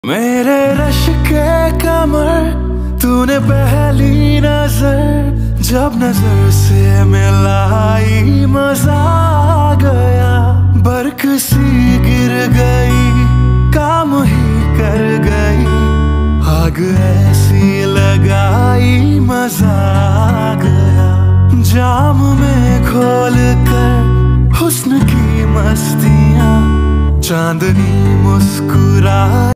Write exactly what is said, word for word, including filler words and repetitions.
मेरे रश के कमर तूने पहली नजर जब नजर से मिलाई मजा आ गया। बरक सी गिर गई काम ही कर गई, आग ऐसी लगाई मजा आ गया। जाम में खोल कर हुस्न की मस्तियाँ चांदनी मुस्कुरा